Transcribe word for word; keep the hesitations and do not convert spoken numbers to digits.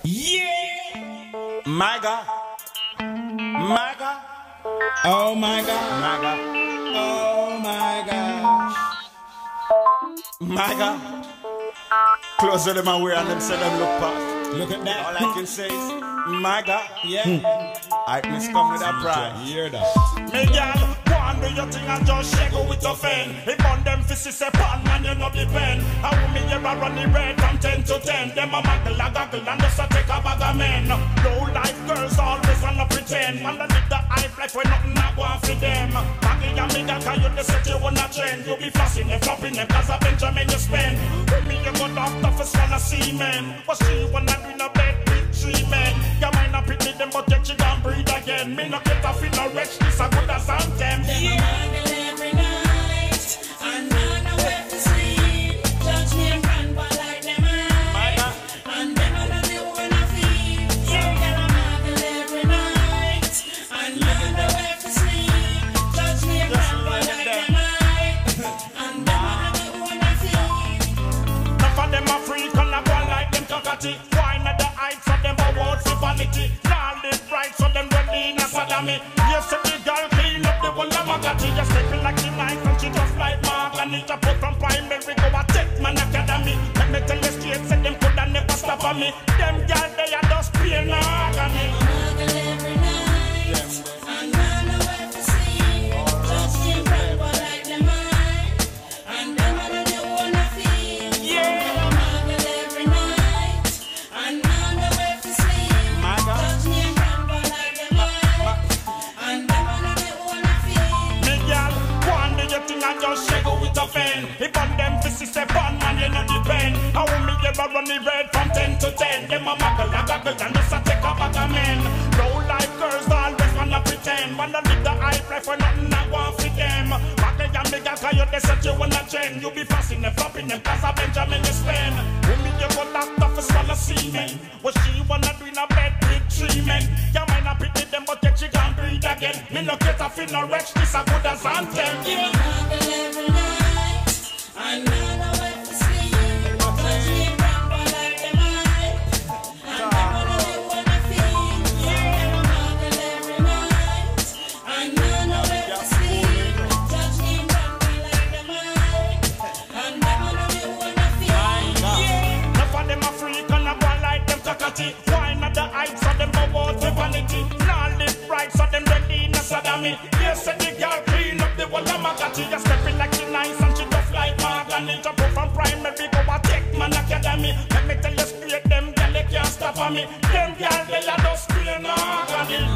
Yeah! My God. My God. Oh my God. My God. Oh my gosh. My God. Close to them and wear and them say them look past. Look at that. All I can say is, my God. Yeah. I miss come with a pride. Hear that. Me girl. Do your thing and just shake with your fan. If on them fists a pan, man, you know the pen. How me ever run the red from ten to ten? Them a muggle, a goggle, and just a take a bag of men. Low life girls always wanna pretend. Man, they live the hype like when nothing I want for them. Baggy and me that can you the set you wanna trend. You be flossing and flopping them cause a Benjamin you spend. With me you go doctor for swallow semen. But she wanna do in a bed with three men. You might not pity them but yet she gon' breathe again. Me no get a feel no wretch, this a good as anthem. Yeah. Every night, and I know where to sleep. Judge me and run, but like them high. And them I don't know when I feel. So get a muggle every night, and I know where to sleep. Judge me and run, but like them high. And them I don't know when I feel. Enough of them a freak and a go like them cockatty. Wine at the heights of them a word for vanity. Now live right so them ready in a sodomy. Yes, so the girl clean up the whole of my got just stepping like the knife and she just like Mark. And it a put from primary go a take man academy. Let me tell you straight, say them coulda never stop on me. Them girl they a just pure no agony. Muggle every night, and I know where to sleep. Judge me and run, but like them high. And them I don't know when I feel. Yeah. Muggle every night, and I know where to sleep. Judge me and run, but like them high. And them I don't know when I feel. Me girl, go on do your thing and just shake it with a fan. If on them fists step on man you know depend. How me ever run the red from ten to ten? Them a muggle a goggle and just a take a bag of men. Low life girls always wanna pretend. Wanna live the hype life for nothing I want for them. Muggle and me girl cause you they set you on a trend. You be flossing them, flopping them cause a Benjamin you spend. When me you go locked up for swallow semen. What she wanna do in a bed with three men. You might not pity them but yet she can't breathe again. Me no get a feel no wretch, this a good as anthem. Yeah. Muggle every night, and I know where to sleep. Judge me and run, but like them high. And them I don't know when I feel. Yeah. Muggle every night, and I know where to sleep. Judge me and run, but like them high. And them I don't know when I feel. Yeah. Enough of them a freak and a go like them cockatty. Wine at the heights of them a word for vanity. Now live right so them ready in a sodomy. Yes, said the girl clean up the whole of my gotty. Just stepping like she nice and she just like Mark. And it a put from primary go a take man academy. Let me tell you straight, them girl they can't stop on me. Them girl they a just pure no agony.